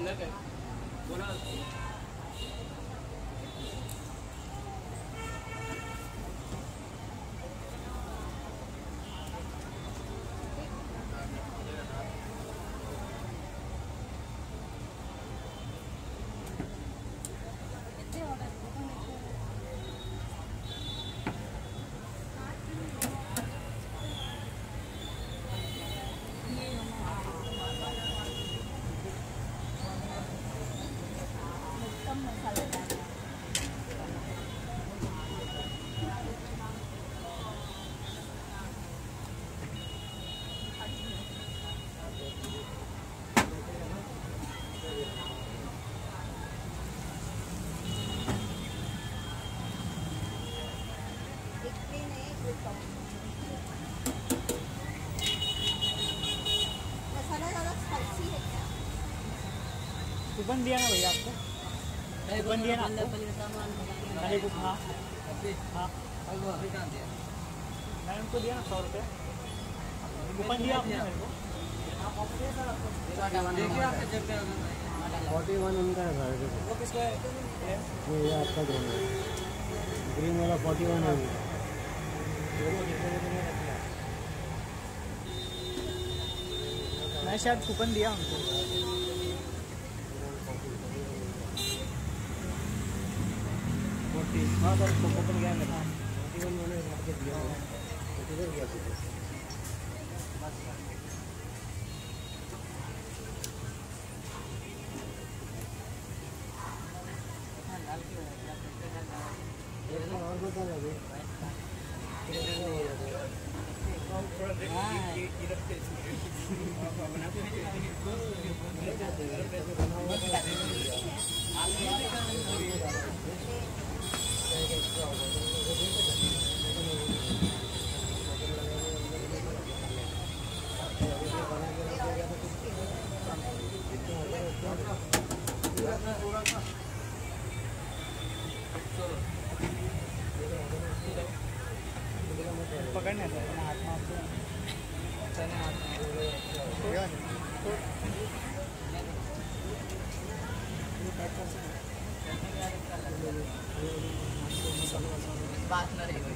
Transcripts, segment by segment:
Coupon दिया ना भैया आपको? कूपन दिया ना आपको? मैंने कुछ हाँ हाँ मैंने उनको दिया ना 100 रुपये कूपन दिया आपने मेरे को। 41 उनका है भाई। वो किसका है? ये आपका दोनों ग्रीन वाला 41 है। मैं शायद कूपन दिया उनको। हाँ सर कूपन गया मेरा 41 मैंने आपको दिया है। किधर गया था? और बता लगे पकड़ने से हाथ में बात न रही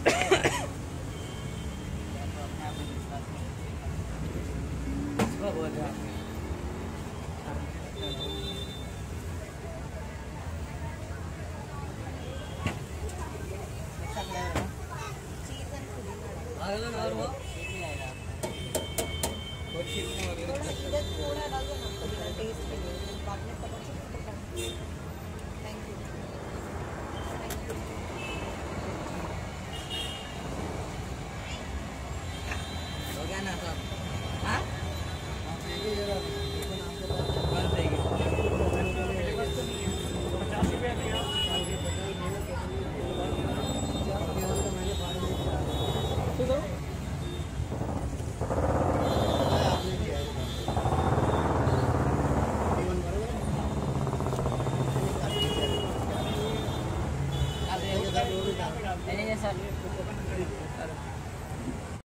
थोड़ा डाल दो ना टेस्ट के लिए बाद में पता चलेगा।